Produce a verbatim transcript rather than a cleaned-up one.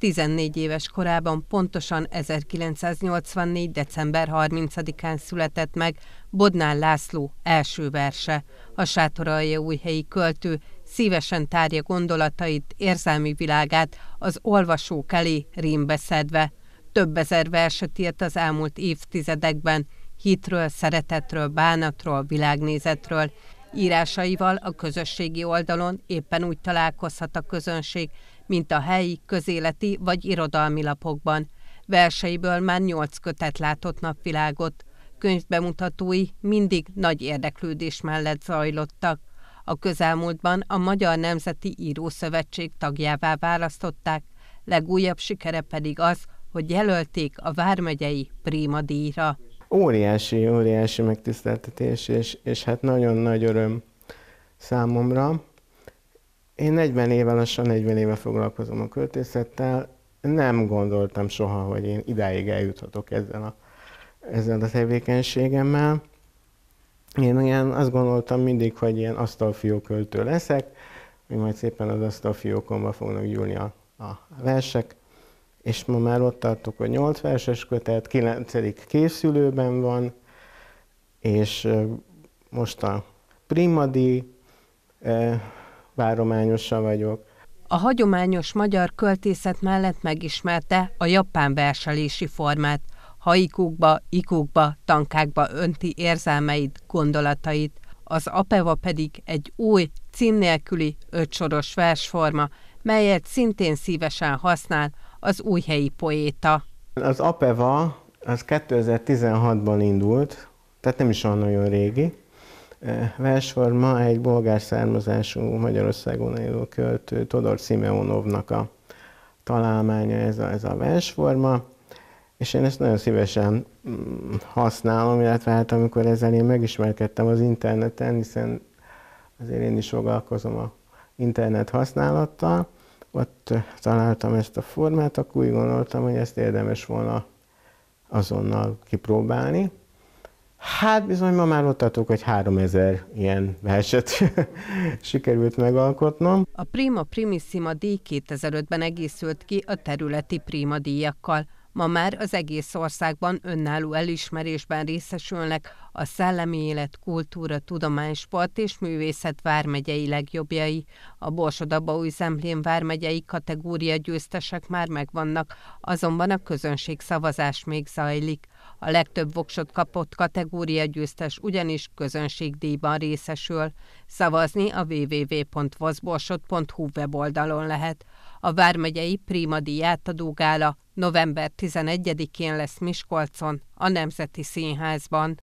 tizennégy éves korában, pontosan ezerkilencszáznyolcvannégy. december harmincadikán született meg Bodnár László első verse. A sátoraljaújhelyi költő szívesen tárja gondolatait, érzelmi világát az olvasók elé rímbe szedve. Több ezer verset írt az elmúlt évtizedekben, hitről, szeretetről, bánatról, világnézetről. Írásaival a közösségi oldalon éppen úgy találkozhat a közönség, mint a helyi, közéleti vagy irodalmi lapokban. Verseiből már nyolc kötet látott napvilágot. Könyvbemutatói mindig nagy érdeklődés mellett zajlottak. A közelmúltban a Magyar Nemzeti Írószövetség tagjává választották, legújabb sikere pedig az, hogy jelölték a vármegyei Prima díjra. Óriási, óriási megtiszteltetés, és, és hát nagyon nagy öröm számomra. Én negyven éve, lassan negyven éve foglalkozom a költészettel. Nem gondoltam soha, hogy én idáig eljuthatok ezzel a, ezzel a tevékenységemmel. Én ilyen azt gondoltam mindig, hogy ilyen asztalfió költő leszek, hogy majd szépen az asztalfiókomba fognak gyűlni a, a versek. És ma már ott tartok, hogy nyolc verses kötet, kilencedik készülőben van, és most a Prima díj várományosa vagyok. A hagyományos magyar költészet mellett megismerte a japán verselési formát. Haikukba, ikukba, tankákba önti érzelmeit, gondolatait. Az apeva pedig egy új, cím nélküli ötsoros versforma, melyet szintén szívesen használ az újhelyi poéta. Az apeva az kétezer-tizenhatban indult, tehát nem is olyan nagyon régi. Versforma egy bolgár származású Magyarországon élő költő Todor Szimeonovnak a találmánya ez a, ez a versforma, és én ezt nagyon szívesen használom, illetve hát amikor ezzel én megismerkedtem az interneten, hiszen azért én is foglalkozom a internet használattal, ott találtam ezt a formát, akkor úgy gondoltam, hogy ezt érdemes volna azonnal kipróbálni. Hát bizony ma már ott tartok, hogy háromezer ilyen verset sikerült megalkotnom. A Prima Primissima díj kétezer-ötben egészült ki a területi Prima díjakkal. Ma már az egész országban önálló elismerésben részesülnek a szellemi élet, kultúra, tudomány, sport és művészet vármegyei legjobbjai. A Borsod-Abaúj-Zemplén vármegyei kategória győztesek már megvannak, azonban a közönség szavazás még zajlik. A legtöbb voksot kapott kategória győztes ugyanis közönségdíjban részesül. Szavazni a double-u double-u double-u pont vozborsod pont hu weboldalon lehet. A vármegyei Prima díj átadó gála november tizenegyedikén lesz Miskolcon, a Nemzeti Színházban.